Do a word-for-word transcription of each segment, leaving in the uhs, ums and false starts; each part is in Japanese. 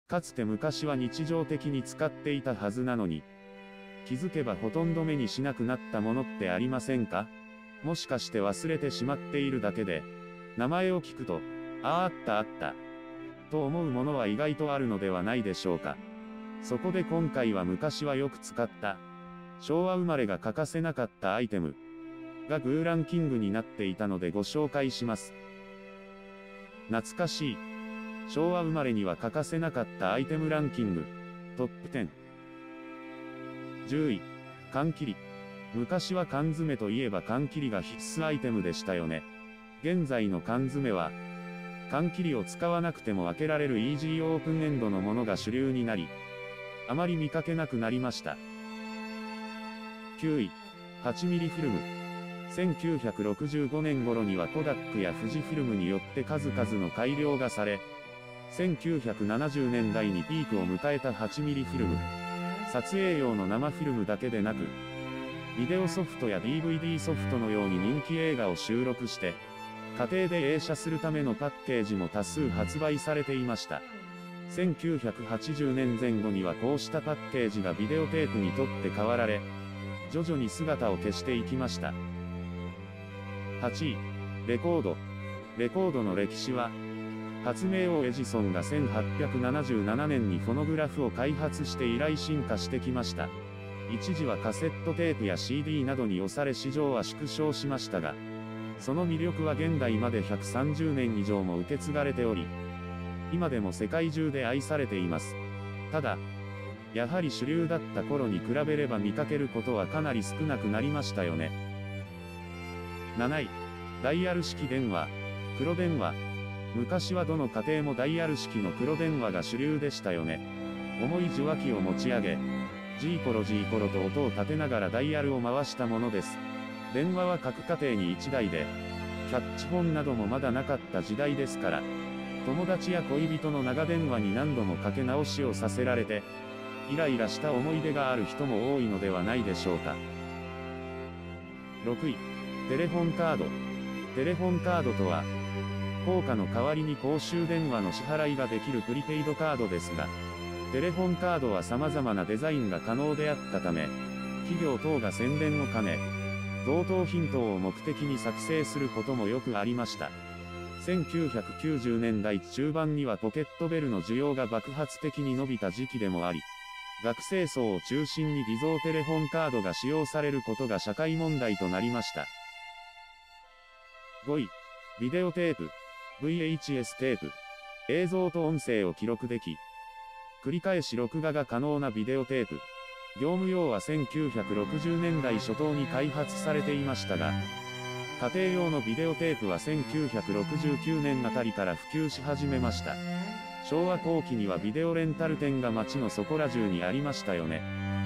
かつて昔は日常的に使っていたはずなのに、気づけばほとんど目にしなくなったものってありませんか？もしかして忘れてしまっているだけで、名前を聞くと、あああったあった、と思うものは意外とあるのではないでしょうか。そこで今回は昔はよく使った、昭和生まれが欠かせなかったアイテム、がグーランキングになっていたのでご紹介します。懐かしい、昭和生まれには欠かせなかったアイテムランキング、トップじゅう。じゅうい、缶切り。昔は缶詰といえば缶切りが必須アイテムでしたよね。現在の缶詰は、缶切りを使わなくても開けられるイージーオープンエンドのものが主流になり、あまり見かけなくなりました。きゅうい、はちミリフィルム。せんきゅうひゃくろくじゅうごねん頃にはコダックや富士フィルムによって数々の改良がされ、せんきゅうひゃくななじゅうねんだいにピークを迎えたはちミリフィルム。撮影用の生フィルムだけでなく、ビデオソフトや ディーブイディー ソフトのように人気映画を収録して、家庭で映写するためのパッケージも多数発売されていました。せんきゅうひゃくはちじゅうねんぜん後にはこうしたパッケージがビデオテープにとって代わられ、徐々に姿を消していきました。はちい、レコード。レコードの歴史は、発明王エジソンがせんはっぴゃくななじゅうななねんにフォノグラフを開発して以来進化してきました。一時はカセットテープや シーディー などに押され市場は縮小しましたが、その魅力は現代までひゃくさんじゅうねん以上も受け継がれており、今でも世界中で愛されています。ただ、やはり主流だった頃に比べれば見かけることはかなり少なくなりましたよね。なない、ダイヤル式電話、黒電話。昔はどの家庭もダイヤル式の黒電話が主流でしたよね。重い受話器を持ち上げ、ジーコロジーコロと音を立てながらダイヤルを回したものです。電話は各家庭にいちだいで、キャッチフォンなどもまだなかった時代ですから、友達や恋人の長電話に何度もかけ直しをさせられて、イライラした思い出がある人も多いのではないでしょうか。ろくい、テレフォンカード。テレフォンカードとは、硬貨の代わりに公衆電話の支払いができるプリペイドカードですが、テレフォンカードは様々なデザインが可能であったため、企業等が宣伝を兼ね、同等品等を目的に作成することもよくありました。せんきゅうひゃくきゅうじゅうねんだい中盤にはポケットベルの需要が爆発的に伸びた時期でもあり、学生層を中心に偽造テレフォンカードが使用されることが社会問題となりました。ごい、ビデオテープ。ブイエイチエス テープ。映像と音声を記録でき、繰り返し録画が可能なビデオテープ。業務用はせんきゅうひゃくろくじゅうねんだい初頭に開発されていましたが、家庭用のビデオテープはせんきゅうひゃくろくじゅうきゅうねんあたりから普及し始めました。昭和後期にはビデオレンタル店が街のそこら中にありましたよね。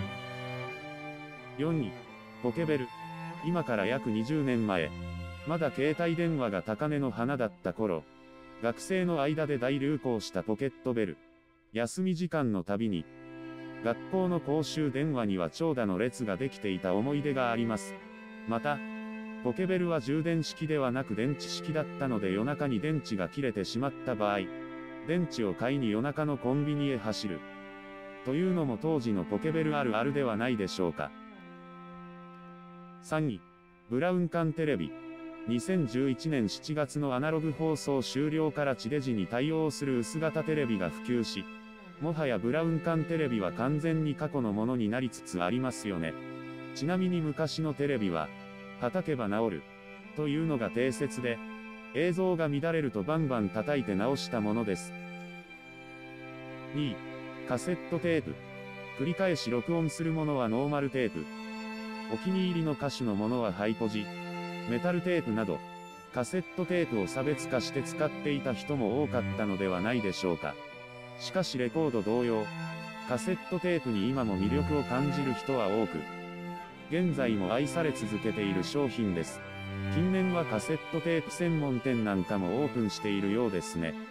よんい、ポケベル。今から約にじゅうねんまえ、まだ携帯電話が高値の花だった頃、学生の間で大流行したポケットベル。休み時間のたびに、学校の公衆電話には長蛇の列ができていた思い出があります。また、ポケベルは充電式ではなく電池式だったので夜中に電池が切れてしまった場合、電池を買いに夜中のコンビニへ走る。というのも当時のポケベルあるあるではないでしょうか。さんい、ブラウン管テレビ。にせんじゅういちねんしちがつのアナログ放送終了から地デジに対応する薄型テレビが普及し、もはやブラウン管テレビは完全に過去のものになりつつありますよね。ちなみに昔のテレビは、叩けば治る、というのが定説で、映像が乱れるとバンバン叩いて直したものです。にい、カセットテープ。繰り返し録音するものはノーマルテープ。お気に入りの歌手のものはハイポジ、メタルテープなど、カセットテープを差別化して使っていた人も多かったのではないでしょうか。しかしレコード同様、カセットテープに今も魅力を感じる人は多く、現在も愛され続けている商品です。近年はカセットテープ専門店なんかもオープンしているようですね。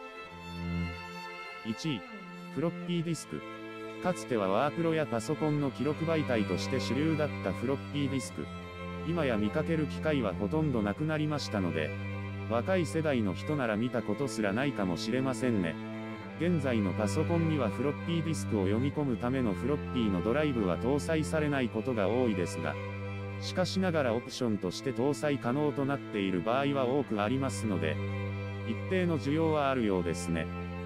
いちい、フロッピーディスク。かつてはワープロやパソコンの記録媒体として主流だったフロッピーディスク。今や見かける機会はほとんどなくなりましたので、若い世代の人なら見たことすらないかもしれませんね。 現在のパソコンにはフロッピーディスクを読み込むためのフロッピーのドライブは搭載されないことが多いですが、しかしながらオプションとして搭載可能となっている場合は多くありますので、一定の需要はあるようですね。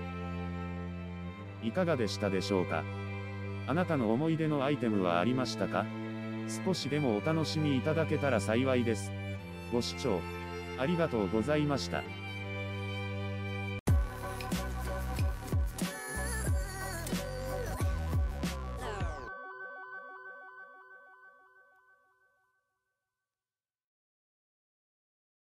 いかがでしたでしょうか。あなたの思い出のアイテムはありましたか？少しでもお楽しみいただけたら幸いです。ご視聴ありがとうございました。